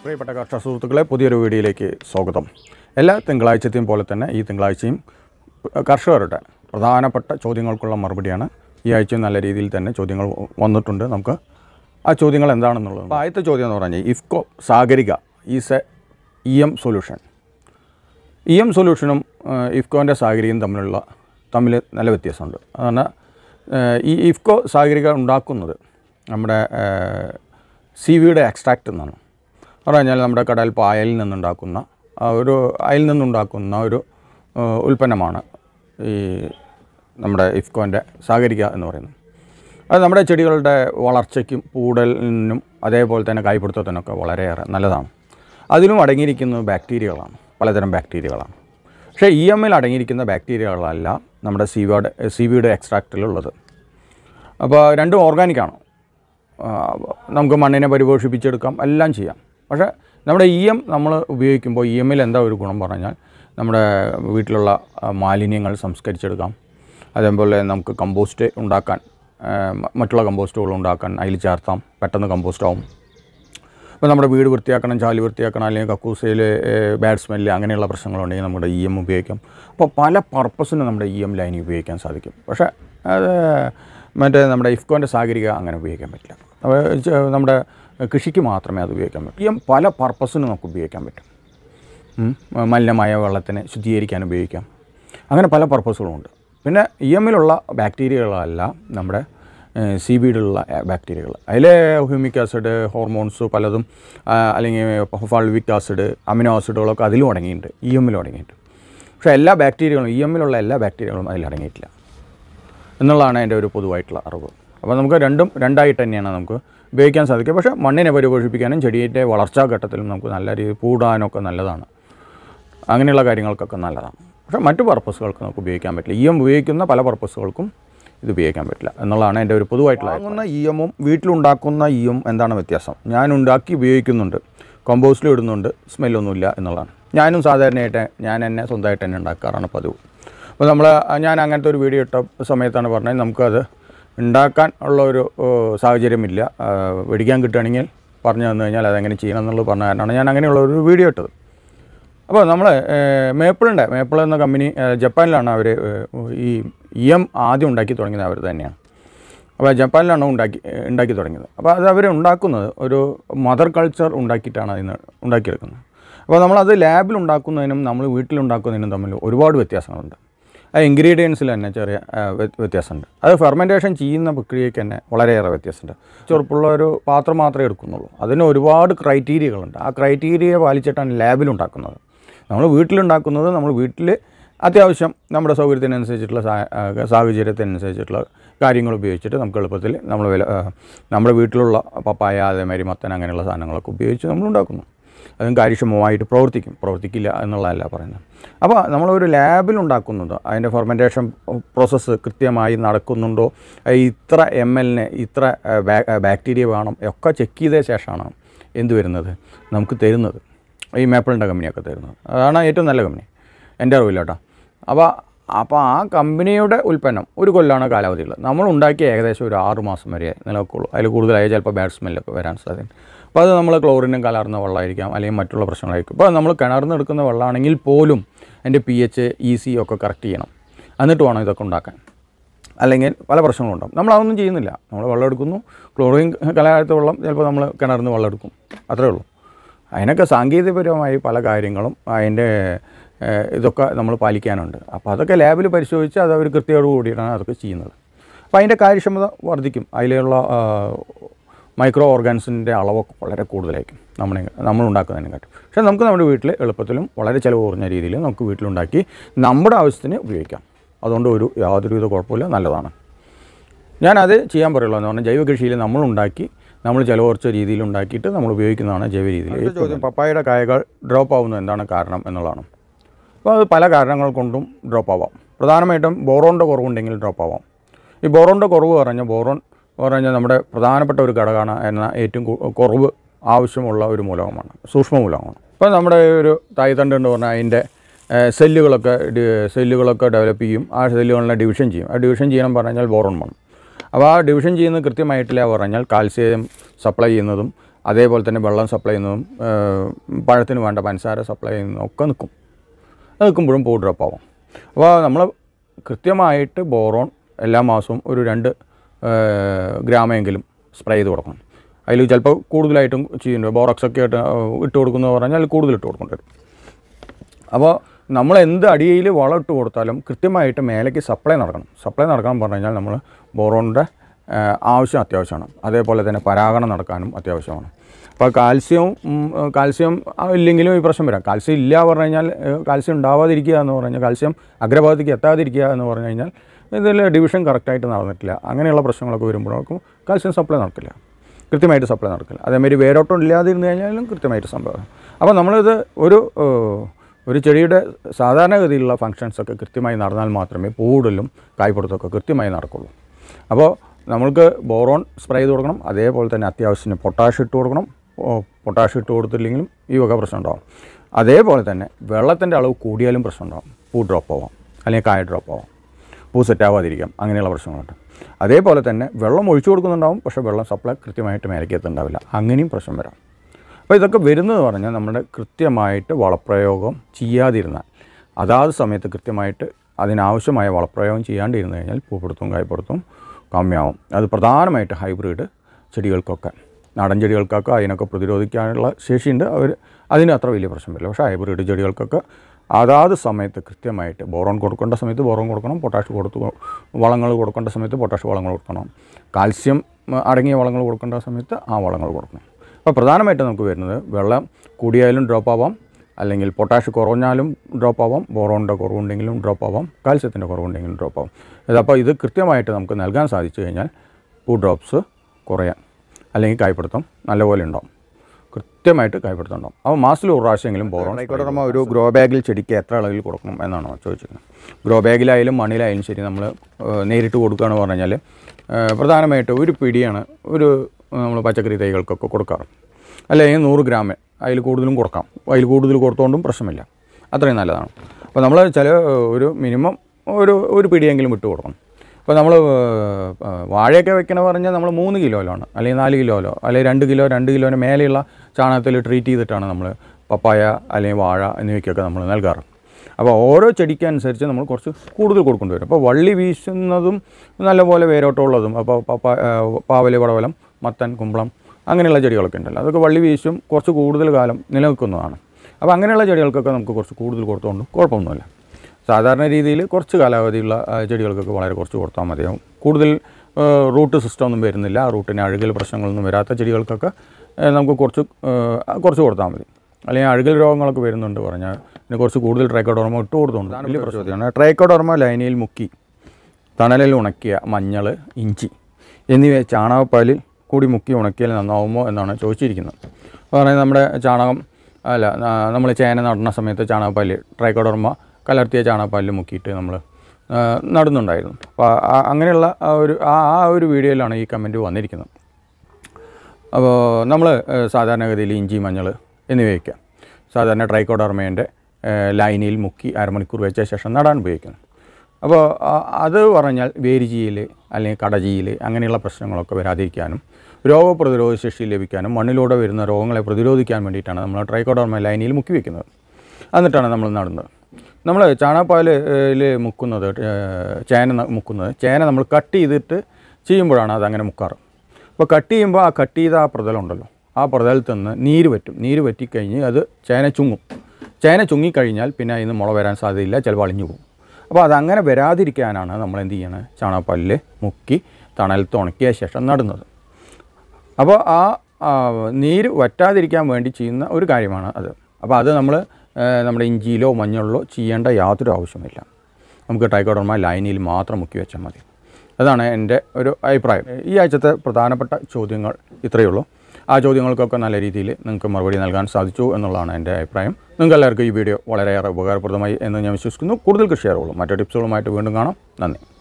പ്രിയപ്പെട്ട കർഷക സുഹൃത്തുക്കളെ പുതിയൊരു വീഡിയോയിലേക്ക് സ്വാഗതം. എല്ലാ തിങ്കളാഴ്ചത്തെയും പോലെ തന്നെ ഈ തിങ്കളാഴ്ചയും കർഷകരുടെ പ്രധാനപ്പെട്ട ചോദ്യങ്ങൾക്കുള്ള മറുപടിയാണ്. ഈ ആഴ്ചയും നല്ല രീതിയിൽ തന്നെ ചോദ്യങ്ങൾ വന്നിട്ടുണ്ട്. നമുക്ക് ആ ചോദ്യങ്ങൾ എന്താണെന്നുള്ളത്. അപ്പോൾ ആദ്യത്തെ ചോദ്യം എന്ന് പറഞ്ഞാൽ IFFCO Sagarika is a EM solution. EM സൊല്യൂഷനും ഇഫ്കോൻ്റെ സാഗരികയും തമ്മിൽ നല്ല വ്യത്യാസമുണ്ട്. അതാണ് ഈ ഇഫ്കോ സാഗരിക ഉണ്ടാക്കുന്നത് നമ്മുടെ സീവീഡ് എക്സ്ട്രാക്റ്റ് എന്നാണ് പറഞ്ഞാൽ നമ്മുടെ കടൽ പായലിൽ നിന്നുണ്ടാക്കുന്ന ഒരു ഉൽപ്പന്നമാണ് ഈ നമ്മുടെ ഇഫ്കോൻ്റെ സാഗരിക എന്ന് പറയുന്നത്. അത് നമ്മുടെ ചെടികളുടെ വളർച്ചയ്ക്കും പൂടലിനും അതേപോലെ തന്നെ കായ്പിടുത്തത്തിനൊക്കെ വളരെയേറെ നല്ലതാണ്. അതിലും അടങ്ങിയിരിക്കുന്നത് ബാക്ടീരിയകളാണ്, പലതരം ബാക്ടീരിയകളാണ്. പക്ഷേ EMൽ അടങ്ങിയിരിക്കുന്ന ബാക്ടീരിയകളല്ല നമ്മുടെ സീവീഡ് എക്സ്ട്രാക്റ്റിലുള്ളത്. അപ്പോൾ രണ്ടും ഓർഗാനിക്കാണ്. നമുക്ക് മണ്ണിനെ പരിപോഷിപ്പിച്ചെടുക്കാം, എല്ലാം ചെയ്യാം. പക്ഷേ നമ്മുടെ EM നമ്മൾ ഉപയോഗിക്കുമ്പോൾ EMൽ എന്താ ഒരു ഗുണം പറഞ്ഞാൽ നമ്മുടെ വീട്ടിലുള്ള മാലിന്യങ്ങൾ സംസ്കരിച്ചെടുക്കാം. അതേപോലെ നമുക്ക് കമ്പോസ്റ്റ് ഉണ്ടാക്കാൻ, മറ്റുള്ള കമ്പോസ്റ്റുകൾ ഉണ്ടാക്കാൻ അതിൽ ചേർത്താം, പെട്ടെന്ന് കമ്പോസ്റ്റാവും. ഇപ്പോൾ നമ്മുടെ വീട് വൃത്തിയാക്കണം, ചാലി വൃത്തിയാക്കണം, അല്ലെങ്കിൽ കക്കൂസയിൽ ബാഡ് സ്മെല്ല് അങ്ങനെയുള്ള പ്രശ്നങ്ങളുണ്ടെങ്കിൽ നമ്മുടെ EM ഉപയോഗിക്കാം. അപ്പോൾ പല പർപ്പസിന് നമ്മുടെ EM ലൈനി ഉപയോഗിക്കാൻ സാധിക്കും. പക്ഷേ അത് മറ്റേ നമ്മുടെ ഇഫ്കോൻ്റെ സാഗരിക അങ്ങനെ ഉപയോഗിക്കാൻ പറ്റില്ല. നമ്മുടെ കൃഷിക്ക് മാത്രമേ അത് ഉപയോഗിക്കാൻ പറ്റൂ. EM പല പർപ്പസിന് നമുക്ക് ഉപയോഗിക്കാൻ പറ്റും. മലിനമായ വെള്ളത്തിനെ ശുദ്ധീകരിക്കാൻ ഉപയോഗിക്കാം. അങ്ങനെ പല പർപ്പസുകളുമുണ്ട്. പിന്നെ EMലുള്ള ബാക്ടീരിയകളല്ല നമ്മുടെ സീവീഡിലുള്ള ബാക്ടീരിയകൾ. അതിലെ ഹ്യൂമിക് ആസിഡ്, ഹോർമോൺസ് പലതും, അല്ലെങ്കിൽ ഫൾവിക് ആസിഡ്, അമിനോ ആസിഡുകളൊക്കെ അതിലും അടങ്ങിയിട്ടുണ്ട്, EMലും അടങ്ങിയിട്ടുണ്ട്. പക്ഷേ എല്ലാ ബാക്ടീരിയകളും EMലുള്ള എല്ലാ ബാക്ടീരിയകളും അതിലടങ്ങിയിട്ടില്ല എന്നുള്ളതാണ് എൻ്റെ ഒരു പൊതുവായിട്ടുള്ള അറിവ്. അപ്പോൾ നമുക്ക് രണ്ടായിട്ട് തന്നെയാണ് നമുക്ക് ഉപയോഗിക്കാൻ സാധിക്കുക. പക്ഷേ മണ്ണിനെ പരിപോഷിപ്പിക്കാനും ചെടിയുടെ വളർച്ചാ ഘട്ടത്തിലും നമുക്ക് നല്ല രീതിയിൽ പൂടാനൊക്കെ നല്ലതാണ്. അങ്ങനെയുള്ള കാര്യങ്ങൾക്കൊക്കെ നല്ലതാണ്. പക്ഷേ മറ്റു പർപ്പസുകൾക്ക് നമുക്ക് ഉപയോഗിക്കാൻ പറ്റില്ല. EM ഉപയോഗിക്കുന്ന പല പർപ്പസുകൾക്കും ഇത് ഉപയോഗിക്കാൻ പറ്റില്ല എന്നുള്ളതാണ് എൻ്റെ ഒരു പൊതുവായിട്ടുള്ള. വാങ്ങുന്ന EMഉം വീട്ടിലുണ്ടാക്കുന്ന EM എന്താണ് വ്യത്യാസം? ഞാൻ ഉണ്ടാക്കി ഉപയോഗിക്കുന്നുണ്ട്, കമ്പോസ്റ്റിൽ ഇടുന്നുണ്ട്, സ്മെല്ലൊന്നുമില്ല എന്നുള്ളതാണ്. ഞാനും സാധാരണയായിട്ട് ഞാൻ എന്നെ സ്വന്തമായിട്ട് തന്നെ ഉണ്ടാക്കാറാണ് പതിവ്. അപ്പോൾ ഞാൻ അങ്ങനത്തെ ഒരു വീഡിയോ ഇട്ട സമയത്താണ് പറഞ്ഞത് നമുക്കത് ഉണ്ടാക്കാൻ ഉള്ളൊരു സാഹചര്യമില്ല, മേടിക്കാൻ കിട്ടുകയാണെങ്കിൽ പറഞ്ഞു തന്നു കഴിഞ്ഞാൽ അതെങ്ങനെ ചെയ്യണം എന്നുള്ളത് പറഞ്ഞ കാരണമാണ് ഞാൻ അങ്ങനെയുള്ളൊരു വീഡിയോ ഇട്ടത്. അപ്പോൾ നമ്മൾ മേപ്പിൾ എന്ന കമ്പനി ജപ്പാനിലാണ് അവർ ഈ EM ആദ്യം ഉണ്ടാക്കി തുടങ്ങിയത് അവർ തന്നെയാണ്. അപ്പോൾ ജപ്പാനിലാണ് ഉണ്ടാക്കി തുടങ്ങിയത്. അപ്പോൾ അത് അവർ ഉണ്ടാക്കുന്നത് ഒരു മദർ കൾച്ചർ ഉണ്ടാക്കിയിട്ടാണ് അതിന് ഉണ്ടാക്കിയെടുക്കുന്നത്. അപ്പോൾ നമ്മളത് ലാബിൽ ഉണ്ടാക്കുന്നതിനും നമ്മൾ വീട്ടിലുണ്ടാക്കുന്നതിനും തമ്മിൽ ഒരുപാട് വ്യത്യാസങ്ങളുണ്ട്. ആ ഇൻഗ്രീഡിയൻസിൽ തന്നെ ചെറിയ വ്യത്യാസമുണ്ട്. അത് ഫെർമെൻറ്റേഷൻ ചെയ്യുന്ന പ്രക്രിയയ്ക്ക് തന്നെ വളരെയേറെ വ്യത്യാസമുണ്ട്. ചെറുപ്പുള്ള ഒരു പാത്രം മാത്രമേ എടുക്കുന്നുള്ളൂ. അതിന് ഒരുപാട് ക്രൈറ്റീരിയകളുണ്ട്. ആ ക്രൈറ്റീരിയ പാലിച്ചിട്ടാണ് ലാബിലുണ്ടാക്കുന്നത്. നമ്മൾ വീട്ടിലുണ്ടാക്കുന്നത് നമ്മൾ വീട്ടിൽ അത്യാവശ്യം നമ്മുടെ സൗകര്യത്തിനനുസരിച്ചിട്ടുള്ള സാഹചര്യത്തിനനുസരിച്ചിട്ടുള്ള കാര്യങ്ങൾ ഉപയോഗിച്ചിട്ട് നമുക്ക് എളുപ്പത്തിൽ നമ്മുടെ വീട്ടിലുള്ള പപ്പായ, അതേമാതിരി മത്തൻ അങ്ങനെയുള്ള സാധനങ്ങളൊക്കെ ഉപയോഗിച്ച് നമ്മൾ ഉണ്ടാക്കുന്നു. അതും കാര്യക്ഷമമായിട്ട് പ്രവർത്തിക്കില്ല എന്നുള്ളതല്ല പറയുന്നത്. അപ്പോൾ നമ്മളൊരു ലാബിലുണ്ടാക്കുന്നത് അതിൻ്റെ ഫെർമെൻറ്റേഷൻ പ്രോസസ്സ് കൃത്യമായി നടക്കുന്നുണ്ടോ, ഇത്ര mlന് ഇത്ര ബാക്ടീരിയ വേണം ഒക്കെ ചെക്ക് ചെയ്ത ശേഷമാണ് എന്ത് വരുന്നത് നമുക്ക് തരുന്നത്. ഈ മേപ്പിളിൻ്റെ കമ്പനിയൊക്കെ തരുന്നത് അതാണ് ഏറ്റവും നല്ല കമ്പനി എൻ്റെ അറിവില്ല കേട്ടോ. അപ്പോൾ ആ കമ്പനിയുടെ ഉൽപ്പന്നം ഒരു കൊല്ലമാണ് കാലാവധിയുള്ളത്. നമ്മൾ ഉണ്ടാക്കിയ ഏകദേശം ഒരു 6 മാസം വരെ നിലനിൽക്കുള്ളൂ. അതിൽ കൂടുതലായി ചിലപ്പോൾ ബാഡ് സ്മെല്ലൊക്കെ വരാൻ സാധ്യത. അപ്പോൾ അത് നമ്മൾ ക്ലോറിനും കലർന്ന വെള്ളമായിരിക്കാം, അല്ലെങ്കിൽ മറ്റുള്ള പ്രശ്നങ്ങളായിരിക്കും. ഇപ്പോൾ നമ്മൾ കിണറിൽ നിന്ന് എടുക്കുന്ന വെള്ളമാണെങ്കിൽ പോലും അതിൻ്റെ pH, EC ഒക്കെ കറക്റ്റ് ചെയ്യണം, എന്നിട്ട് വേണം ഇതൊക്കെ ഉണ്ടാക്കാൻ. അല്ലെങ്കിൽ പല പ്രശ്നങ്ങളുണ്ടാകും. നമ്മളതൊന്നും ചെയ്യുന്നില്ല. നമ്മൾ വെള്ളം എടുക്കുന്നു, ക്ലോറിൻ കലരാത്ത വെള്ളം ചിലപ്പോൾ നമ്മൾ കിണറിൽ നിന്ന് വെള്ളം എടുക്കും, അത്രേ ഉള്ളൂ. അതിനൊക്കെ സാങ്കേതികപരമായി പല കാര്യങ്ങളും അതിൻ്റെ ഇതൊക്കെ നമ്മൾ പാലിക്കാനുണ്ട്. അപ്പോൾ അതൊക്കെ ലാബിൽ പരിശോധിച്ച് അത് അവർ കൃത്യതയോട് കൂടിയിട്ടാണ് അതൊക്കെ ചെയ്യുന്നത്. അപ്പോൾ അതിൻ്റെ കാര്യക്ഷമത വർദ്ധിക്കും. അതിലുള്ള മൈക്രോ ഓർഗാൻസിൻ്റെ അളവൊക്കെ വളരെ കൂടുതലായിരിക്കും നമ്മൾ ഉണ്ടാക്കുന്നതിനെക്കാട്ടും. പക്ഷേ നമുക്ക് നമ്മുടെ വീട്ടിൽ എളുപ്പത്തിലും വളരെ ചിലവ് കുറഞ്ഞ രീതിയിൽ നമുക്ക് വീട്ടിലുണ്ടാക്കി നമ്മുടെ ആവശ്യത്തിന് ഉപയോഗിക്കാം. അതുകൊണ്ട് യാതൊരുവിധ കുഴപ്പമില്ല, നല്ലതാണ്. ഞാനത് ചെയ്യാൻ പറയുള്ളൂ എന്ന് പറഞ്ഞാൽ ജൈവ കൃഷിയിൽ നമ്മൾ ചിലവ് കുറച്ച രീതിയിൽ ഉണ്ടാക്കിയിട്ട് നമ്മൾ ഉപയോഗിക്കുന്നതാണ് ജൈവ രീതിയിൽ. ചോദ്യം, പപ്പായയുടെ കായകൾ ഡ്രോപ്പ് ആവുന്നത് എന്താണ് കാരണം എന്നുള്ളതാണ്. അപ്പോൾ അത് പല കാരണങ്ങൾ കൊണ്ടും ഡ്രോപ്പ് ആവാം. പ്രധാനമായിട്ടും ബോറോണിൻ്റെ കുറവുണ്ടെങ്കിൽ ഡ്രോപ്പ് ആവാം. ഈ ബോറോണിൻ്റെ കുറവ് പറഞ്ഞാൽ നമ്മുടെ പ്രധാനപ്പെട്ട ഒരു ഘടകമാണ് എന്ന ഏറ്റവും കുറവ് ആവശ്യമുള്ള ഒരു മൂലകമാണ്, സൂക്ഷ്മ മൂലകമാണ്. ഇപ്പോൾ നമ്മുടെ ഒരു തായ്തണ്ട് എന്ന് പറഞ്ഞാൽ അതിൻ്റെ സെല്ലുകളൊക്കെ ഡെവലപ്പ് ചെയ്യും. ആ സെല്ലുകളിനെ ഡിവിഷൻ ചെയ്യും. ആ ഡിവിഷൻ ചെയ്യണം പറഞ്ഞാൽ ബോറോൺ വേണം. അപ്പോൾ ആ ഡിവിഷൻ ചെയ്യുന്നത് കൃത്യമായിട്ടില്ല പറഞ്ഞാൽ കാൽസ്യം സപ്ലൈ ചെയ്യുന്നതും അതേപോലെ തന്നെ വെള്ളം സപ്ലൈ ചെയ്യുന്നതും പഴത്തിന് വേണ്ട പഞ്ചസാര സപ്ലൈ ചെയ്യുന്നതും ഒക്കെ നിൽക്കും. അത് നിൽക്കുമ്പോഴും പൂ ഡ്രോപ്പ് ആവും. അപ്പോൾ നമ്മൾ കൃത്യമായിട്ട് ബോറോൺ എല്ലാ മാസവും ഒരു 2 ഗ്രാമെങ്കിലും സ്പ്രേ ചെയ്ത് കൊടുക്കണം. അതിൽ ചിലപ്പോൾ കൂടുതലായിട്ടും ചെയ്യുന്നുണ്ട്. ബോറക്സൊക്കെ ആയിട്ട് ഇട്ട് കൊടുക്കുന്നത് പറഞ്ഞാൽ കൂടുതൽ ഇട്ട് കൊടുക്കേണ്ടി വരും. അപ്പോൾ നമ്മൾ എന്ത് അടിയിൽ വളം ഇട്ട് കൊടുത്താലും കൃത്യമായിട്ട് മേലേക്ക് സപ്ലൈ നടക്കണം പറഞ്ഞു കഴിഞ്ഞാൽ നമ്മൾ ബോറോണിൻ്റെ ആവശ്യം അത്യാവശ്യമാണ്. അതേപോലെ തന്നെ പരാഗണം നടക്കാനും അത്യാവശ്യമാണ്. അപ്പോൾ കാൽസ്യം ഇല്ലെങ്കിലും ഈ പ്രശ്നം വരാം. കാൽസ്യം ഇല്ല പറഞ്ഞു കഴിഞ്ഞാൽ കാൽസ്യം ഉണ്ടാവാതിരിക്കുക എന്ന് പറഞ്ഞു കഴിഞ്ഞാൽ കാൽസ്യം അഗ്രഭാഗത്തേക്ക് എത്താതിരിക്കുക എന്ന് പറഞ്ഞു കഴിഞ്ഞാൽ ഇതിൽ ഡിവിഷൻ കറക്റ്റായിട്ട് നടന്നിട്ടില്ല. അങ്ങനെയുള്ള പ്രശ്നങ്ങളൊക്കെ വരുമ്പോഴേക്കും കാൽസ്യം സപ്ലൈ നടക്കില്ല, കൃത്യമായിട്ട് സപ്ലൈ നടക്കില്ല. അതേമാതിരി വേരോട്ടം ഇല്ലാതിരുന്ന് കഴിഞ്ഞാലും കൃത്യമായിട്ട് സംഭവം. അപ്പോൾ നമ്മളിത് ഒരു ചെടിയുടെ സാധാരണഗതിയിലുള്ള ഫങ്ഷൻസൊക്കെ കൃത്യമായി നടന്നാൽ മാത്രമേ പൂവിടലും കായ്പിടുത്തമൊക്കെ കൃത്യമായി നടക്കുള്ളൂ. അപ്പോൾ നമ്മൾക്ക് ബോറോൺ സ്പ്രേ ചെയ്ത് കൊടുക്കണം. അതേപോലെ തന്നെ അത്യാവശ്യത്തിന് പൊട്ടാഷ് ഇട്ട് കൊടുക്കണം. പൊട്ടാഷ് ഇട്ട് കൊടുത്തില്ലെങ്കിലും ഈ വക പ്രശ്നം ഉണ്ടാകും. അതേപോലെ തന്നെ വെള്ളത്തിൻ്റെ അളവ് കൂടിയാലും പ്രശ്നം ഉണ്ടാകും. പൂ ഡ്രോപ്പ് ആവാം, അല്ലെങ്കിൽ കായ ഡ്രോപ്പ് ആവാം, പൂ സെറ്റാവാതിരിക്കാം, അങ്ങനെയുള്ള പ്രശ്നങ്ങളുണ്ട്. അതേപോലെ തന്നെ വെള്ളം ഒഴിച്ചു കൊടുക്കുന്നുണ്ടാവും, പക്ഷേ വെള്ളം സപ്ലൈ കൃത്യമായിട്ട് മേലേക്ക് എത്തുന്നുണ്ടാവില്ല, അങ്ങനെയും പ്രശ്നം വരാം. അപ്പോൾ ഇതൊക്കെ വരുന്നത് പറഞ്ഞാൽ നമ്മുടെ കൃത്യമായിട്ട് വളപ്രയോഗം ചെയ്യാതിരുന്നാൽ, അതാത് സമയത്ത് കൃത്യമായിട്ട് അതിനാവശ്യമായ വളപ്രയോഗം ചെയ്യാണ്ടിരുന്നു കഴിഞ്ഞാൽ പൂപ്പിടുത്തവും കായ്പിടുത്തവും കമ്മിയാവും. അത് പ്രധാനമായിട്ട് ഹൈബ്രിഡ് ചെടികൾക്കൊക്കെ, നാടൻ ചെടികൾക്കൊക്കെ അതിനൊക്കെ പ്രതിരോധിക്കാനുള്ള ശേഷിയുണ്ട്. അതിന് അത്ര വലിയ പ്രശ്നം വരില്ല. പക്ഷേ ഹൈബ്രിഡ് ചെടികൾക്കൊക്കെ അതാത് സമയത്ത് കൃത്യമായിട്ട് ബോറോൺ കൊടുക്കേണ്ട സമയത്ത് ബോറോൺ കൊടുക്കണം, പൊട്ടാഷ് വളങ്ങൾ കൊടുക്കേണ്ട സമയത്ത് പൊട്ടാഷ് വളങ്ങൾ കൊടുക്കണം, കാൽസ്യം അടങ്ങിയ വളങ്ങൾ കൊടുക്കേണ്ട സമയത്ത് ആ വളങ്ങൾ കൊടുക്കണം. അപ്പോൾ പ്രധാനമായിട്ട് നമുക്ക് വരുന്നത് വെള്ളം കൂടിയായാലും ഡ്രോപ്പ് ആവാം, അല്ലെങ്കിൽ പൊട്ടാഷ് കുറഞ്ഞാലും ഡ്രോപ്പ് ആവാം, ബോറോണിൻ്റെ കുറവുണ്ടെങ്കിലും ഡ്രോപ്പ് ആവാം, കാൽസ്യത്തിൻ്റെ കുറവുണ്ടെങ്കിലും ഡ്രോപ്പ് ആവാം. അപ്പോൾ ഇത് കൃത്യമായിട്ട് നമുക്ക് നൽകാൻ സാധിച്ചു കഴിഞ്ഞാൽ പൂ ഡ്രോപ്സ് കുറയാൻ അല്ലെങ്കിൽ കായ്പിടുത്തം നല്ലപോലെ ഉണ്ടാവും, കൃത്യമായിട്ട് കായ്പിടുത്തം ഉണ്ടാവും. അപ്പോൾ മാസത്തിൽ ഒരു പ്രാവശ്യമെങ്കിലും ബോറോൺ. ട്രൈക്കോഡർമ ഒരു ഗ്രോ ബാഗിൽ ചെടിക്ക് എത്ര അളവിൽ കൊടുക്കണം എന്നാണ് ചോദിച്ചിരുന്നത്. ഗ്രോ ബാഗിലായാലും മണ്ണിലായാലും ശരി, നമ്മൾ നേരിട്ട് കൊടുക്കുകയെന്ന് പറഞ്ഞു കഴിഞ്ഞാൽ പ്രധാനമായിട്ട് ഒരു പിടിയാണ് നമ്മൾ പച്ചക്കറി തൈകൾക്കൊക്കെ കൊടുക്കാറ്. അല്ലെങ്കിൽ 100 ഗ്രാം, അതിൽ കൂടുതലും കൊടുക്കാം. അതിൽ കൂടുതൽ കൊടുത്തുകൊണ്ടും പ്രശ്നമില്ല, അത്രയും നല്ലതാണ്. അപ്പോൾ നമ്മൾ ഒരു മിനിമം ഒരു പിടിയെങ്കിലും വിട്ട് കൊടുക്കണം. ഇപ്പോൾ നമ്മൾ വാഴയൊക്കെ വെക്കണ പറഞ്ഞാൽ നമ്മൾ 3 കിലോയിലാണ്, അല്ലെങ്കിൽ 4 കിലോയിലോ, അല്ലെങ്കിൽ 2 കിലോന് മേലെയുള്ള ചാണകത്തിൽ ട്രീറ്റ് ചെയ്തിട്ടാണ് നമ്മൾ പപ്പായ അല്ലെങ്കിൽ വാഴ എന്നിവയ്ക്കൊക്കെ നമ്മൾ നൽകാറ്. അപ്പോൾ ഓരോ ചെടിക്കനുസരിച്ച് നമ്മൾ കുറച്ച് കൂടുതൽ കൊടുക്കേണ്ടി വരും. അപ്പോൾ വള്ളി വീശുന്നതും നല്ലപോലെ വേരോട്ടമുള്ളതും, അപ്പോൾ പാവല്, പടവലം, മത്തൻ, കുമ്പളം അങ്ങനെയുള്ള ചെടികളൊക്കെ ഉണ്ടല്ലോ, അതൊക്കെ വള്ളി വീശും കുറച്ച് കൂടുതൽ കാലം നിലനിൽക്കുന്നതാണ്. അപ്പോൾ അങ്ങനെയുള്ള ചെടികൾക്കൊക്കെ നമുക്ക് കുറച്ച് കൂടുതൽ കൊടുത്തുകൊണ്ട് കുഴപ്പമൊന്നുമില്ല. സാധാരണ രീതിയിൽ കുറച്ച് കാലാവധിയുള്ള ചെടികൾക്കൊക്കെ വളരെ കുറച്ച് കൊടുത്താൽ മതിയാവും. കൂടുതൽ റൂട്ട് സിസ്റ്റം ഒന്നും വരുന്നില്ല, റൂട്ടിന് അഴുകൽ പ്രശ്നങ്ങളൊന്നും വരാത്ത ചെടികൾക്കൊക്കെ നമുക്ക് കുറച്ച് കൊടുത്താൽ മതി. അല്ലെങ്കിൽ അഴുകൽ രോഗങ്ങളൊക്കെ വരുന്നുണ്ട് പറഞ്ഞാൽ പിന്നെ കുറച്ച് കൂടുതൽ ട്രൈക്കോഡർമ ഇട്ട് കൊടുത്തുകൊണ്ട് വലിയ പ്രശ്നമാണ്. ട്രൈക്കോഡർമ ലൈനിയിൽ മുക്കി തണലിൽ ഉണക്കിയ മഞ്ഞൾ, ഇഞ്ചി എന്നിവ ചാണകപ്പാലിൽ കൂടി മുക്കി ഉണക്കിയാൽ നന്നാവുമോ എന്നാണ് ചോദിച്ചിരിക്കുന്നത്. പറഞ്ഞാൽ നമ്മുടെ നമ്മൾ ചേന നടുന്ന സമയത്ത് ചാണകപ്പാലിൽ ട്രൈക്കോഡർമ കലർത്തിയ ചാണകപ്പാലിൽ മുക്കിയിട്ട് നമ്മൾ നടുന്നുണ്ടായിരുന്നു. അപ്പോൾ അങ്ങനെയുള്ള ആ ഒരു വീഡിയോയിലാണ് ഈ കമൻറ്റ് വന്നിരിക്കുന്നത്. അപ്പോൾ നമ്മൾ സാധാരണഗതിയിൽ ഇഞ്ചി, മഞ്ഞൾ എന്നിവയൊക്കെ സാധാരണ ട്രൈക്കോഡർമേൻ്റെ ലൈനിൽ മുക്കി അരമണിക്കൂർ വെച്ച ശേഷം നടാൻ ഉപയോഗിക്കുന്നു. അപ്പോൾ അത് പറഞ്ഞാൽ വേരുചീയൽ അല്ലെങ്കിൽ കടചീയൽ അങ്ങനെയുള്ള പ്രശ്നങ്ങളൊക്കെ വരാതിരിക്കാനും രോഗപ്രതിരോധ ശേഷി ലഭിക്കാനും മണ്ണിലൂടെ വരുന്ന രോഗങ്ങളെ പ്രതിരോധിക്കാൻ വേണ്ടിയിട്ടാണ് നമ്മൾ ട്രൈക്കോഡർമ ലൈനിൽ മുക്കി വയ്ക്കുന്നത്. എന്നിട്ടാണ് നമ്മൾ നടുന്നത്. നമ്മൾ ചാണകപ്പാലിൽ മുക്കുന്നത്, ചേന നമ്മൾ കട്ട് ചെയ്തിട്ട് ചെയ്യുമ്പോഴാണ് അതങ്ങനെ മുക്കാറ്. അപ്പോൾ കട്ട് ചെയ്യുമ്പോൾ ആ കട്ട് ചെയ്ത ആ പ്രതലമുണ്ടല്ലോ, ആ പ്രതലത്തിൽ നിന്ന് നീര് വറ്റിക്കഴിഞ്ഞ് അത് ചേന ചുങ്ങിക്കഴിഞ്ഞാൽ പിന്നെ അതിന് മുള വരാൻ സാധ്യതയില്ല, ചിലപ്പോൾ അളിഞ്ഞു പോകും. അപ്പോൾ അതങ്ങനെ വരാതിരിക്കാനാണ് നമ്മൾ എന്ത് ചെയ്യണത്, ചാണകപ്പാലിൽ മുക്കി തണലത്ത് ഉണക്കിയ ശേഷം നടുന്നത്. അപ്പോൾ ആ നീര് വറ്റാതിരിക്കാൻ വേണ്ടി ചെയ്യുന്ന ഒരു കാര്യമാണ് അത്. അപ്പോൾ അത് നമ്മുടെ ഇഞ്ചിയിലോ മഞ്ഞളിലോ ചെയ്യേണ്ട യാതൊരു ആവശ്യമില്ല. നമുക്ക് ട്രൈക്കോഡർമ ലൈനിൽ മാത്രം മുക്കി വെച്ചാൽ മതി. അതാണ് എൻ്റെ ഒരു അഭിപ്രായം. ഈ ആഴ്ചത്തെ പ്രധാനപ്പെട്ട ചോദ്യങ്ങൾ ഇത്രയേ ഉള്ളൂ. ആ ചോദ്യങ്ങൾക്കൊക്കെ നല്ല രീതിയിൽ നിങ്ങൾക്ക് മറുപടി നൽകാൻ സാധിച്ചു എന്നുള്ളതാണ് എൻ്റെ അഭിപ്രായം. നിങ്ങൾക്ക് എല്ലാവർക്കും ഈ വീഡിയോ വളരെയേറെ ഉപകാരപ്രദമായി എന്ന് ഞാൻ വിശ്വസിക്കുന്നു. കൂടുതൽ കൃഷി അറിവുകളും മറ്റു ടിപ്സുകളുമായിട്ട് വീണ്ടും കാണാം. നന്ദി.